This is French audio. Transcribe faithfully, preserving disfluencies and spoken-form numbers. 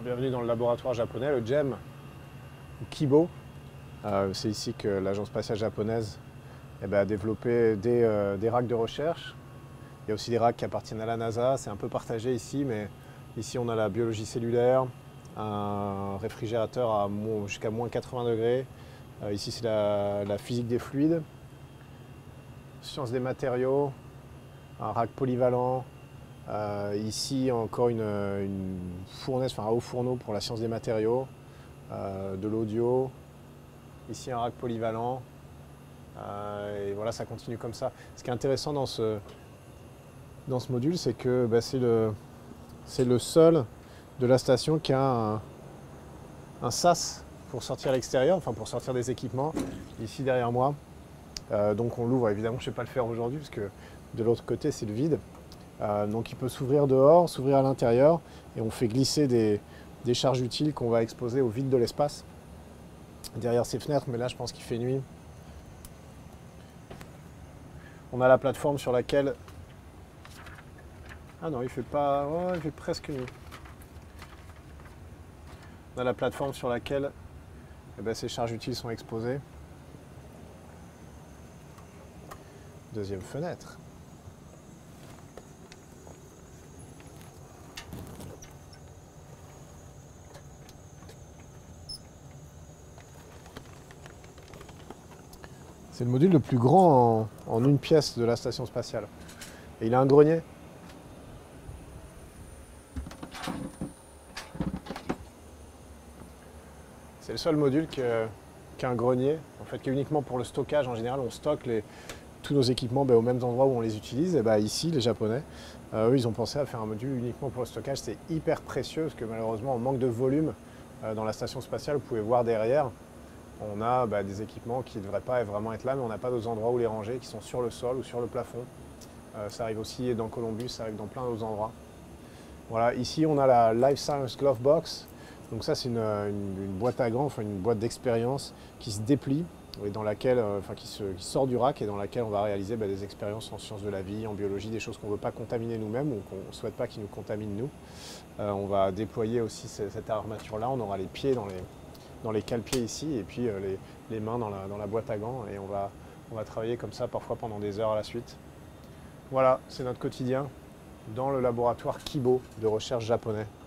Bienvenue dans le laboratoire japonais, le G E M, ou Kibo. Euh, C'est ici que l'agence spatiale japonaise eh ben, a développé des, euh, des racks de recherche. Il y a aussi des racks qui appartiennent à la NASA, c'est un peu partagé ici, mais ici on a la biologie cellulaire, un réfrigérateur jusqu'à moins quatre-vingts degrés. Euh, ici c'est la, la physique des fluides, sciences des matériaux, un rack polyvalent. Euh, ici encore une, une fournaise, enfin un haut fourneau pour la science des matériaux, euh, de l'audio. Ici un rack polyvalent. Euh, et voilà, ça continue comme ça. Ce qui est intéressant dans ce, dans ce module, c'est que bah, c'est le, c'est le seul de la station qui a un, un sas pour sortir à l'extérieur, enfin pour sortir des équipements, ici derrière moi. Euh, donc on l'ouvre, évidemment je ne vais pas le faire aujourd'hui parce que de l'autre côté c'est le vide. Euh, donc il peut s'ouvrir dehors, s'ouvrir à l'intérieur et on fait glisser des, des charges utiles qu'on va exposer au vide de l'espace derrière ces fenêtres, mais là je pense qu'il fait nuit. On a la plateforme sur laquelle... Ah non, il fait pas... Oh, il fait presque nuit. On a la plateforme sur laquelle eh ben, ces charges utiles sont exposées. Deuxième fenêtre. C'est le module le plus grand en, en une pièce de la station spatiale. Et il a un grenier. C'est le seul module qui a, qui a un grenier, en fait, qui est uniquement pour le stockage. En général, on stocke les, tous nos équipements ben, aux mêmes endroits où on les utilise. Et ben, ici, les Japonais, euh, eux, ils ont pensé à faire un module uniquement pour le stockage. C'est hyper précieux parce que malheureusement, on manque de volume euh, dans la station spatiale. Vous pouvez voir derrière. On a bah, des équipements qui ne devraient pas vraiment être là, mais on n'a pas d'autres endroits où les ranger, qui sont sur le sol ou sur le plafond. Euh, ça arrive aussi dans Columbus, ça arrive dans plein d'autres endroits. Voilà, ici on a la Life Science Glove Box. Donc ça c'est une, une, une boîte à gants, enfin une boîte d'expérience qui se déplie, et dans laquelle, euh, enfin qui, se, qui sort du rack et dans laquelle on va réaliser bah, des expériences en sciences de la vie, en biologie, des choses qu'on ne veut pas contaminer nous-mêmes ou qu'on ne souhaite pas qu'ils nous contaminent nous. Euh, on va déployer aussi cette armature-là, on aura les pieds dans les... dans les cale-pieds ici et puis euh, les, les mains dans la, dans la boîte à gants et on va, on va travailler comme ça parfois pendant des heures à la suite. Voilà, c'est notre quotidien dans le laboratoire Kibo de recherche japonais.